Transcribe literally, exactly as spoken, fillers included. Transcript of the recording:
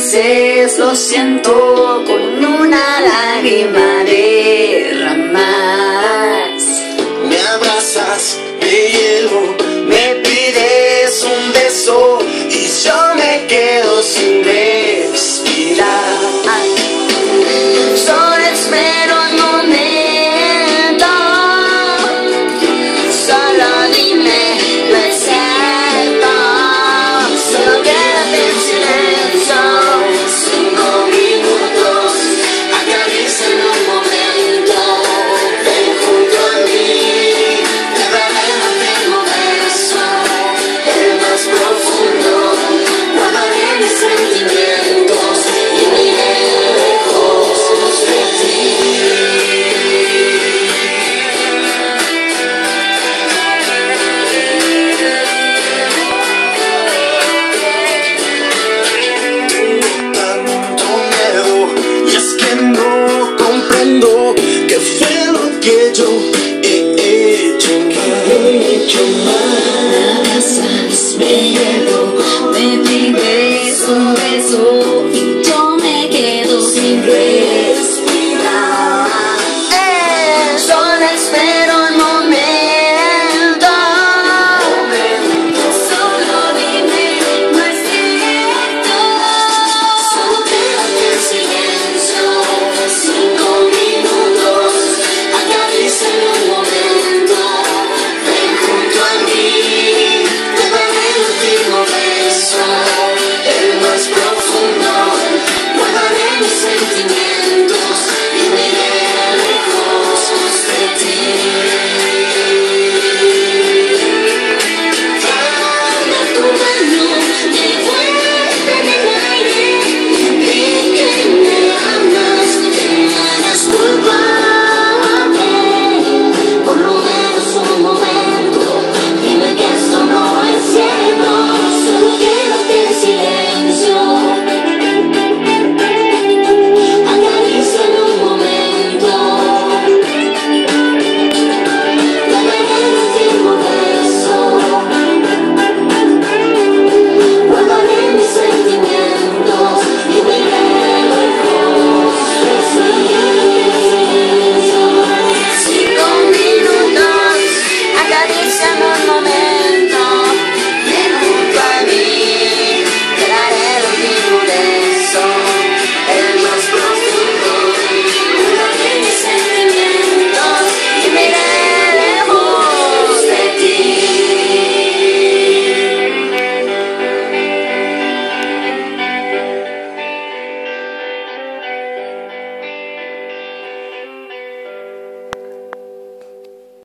dices lo siento con una lágrima derramas. Me abrazas, me hielo, me pides un beso y yo me quedo sin respirar. Solo espero un momento, solo dime lo es cierto, solo quédate en silencio. Cinco minutos, acarician un momento, ven junto a mí, te daremos el beso, el más profundo, guardaré mis sentimientos y me iré lejos de ti. Tanto miedo, y es que no comprendo qué fue lo que yo he hecho mal. Me abrazas, me hielo, me pides un beso y yo me quedo sin reír.